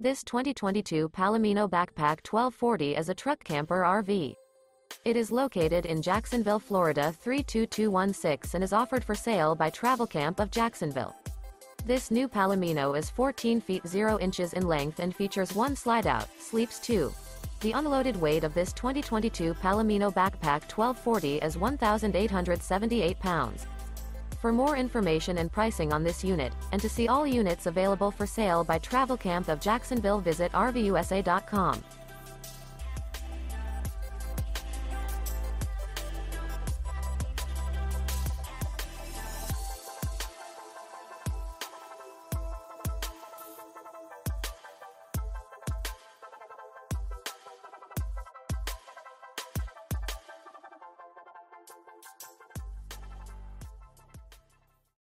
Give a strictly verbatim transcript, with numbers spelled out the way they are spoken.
This twenty twenty-two Palomino Backpack twelve forty is a truck camper R V. It is located in Jacksonville, Florida three two two one six and is offered for sale by Travelcamp of Jacksonville. This new Palomino is fourteen feet zero inches in length and features one slide-out, sleeps two. The unloaded weight of this twenty twenty-two Palomino Backpack twelve forty is one thousand eight hundred seventy-eight pounds. For more information and pricing on this unit, and to see all units available for sale by Travelcamp of Jacksonville, visit R V U S A dot com.